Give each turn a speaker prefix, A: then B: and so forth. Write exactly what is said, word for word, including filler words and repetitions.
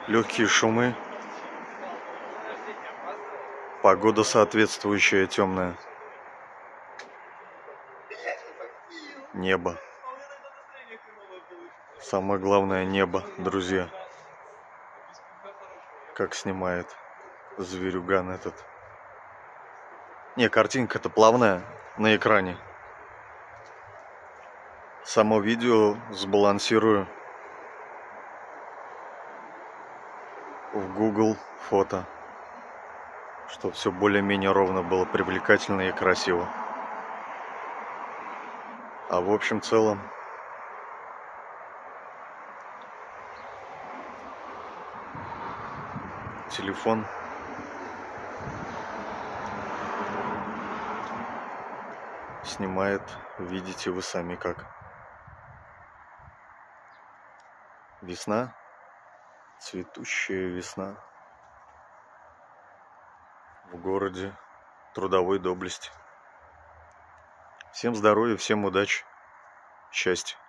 A: Легкие шумы. Погода соответствующая, темная. Небо. Самое главное — небо, друзья. Как снимает зверюган этот. Не, картинка-то плавная на экране. Само видео сбалансирую в Google фото, чтобы все более-менее ровно было, привлекательно и красиво. А в общем целом телефон снимает, видите вы сами как. Весна, цветущая весна в городе трудовой доблести. Всем здоровья, всем удачи, счастья.